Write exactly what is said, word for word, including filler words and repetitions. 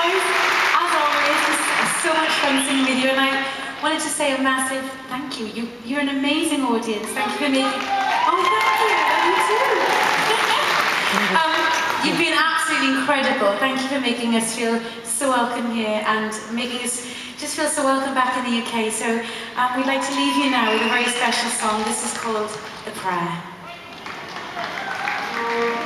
guys. As always, it's so much fun singing with you, and I wanted to say a massive thank you. you you're an amazing audience. Thank you for making... Oh, thank you. You too. um, you've been absolutely incredible. Thank you for making us feel so welcome here and making us just feel so welcome back in the U K. So um, we'd like to leave you now with a very special song. This is called The Prayer.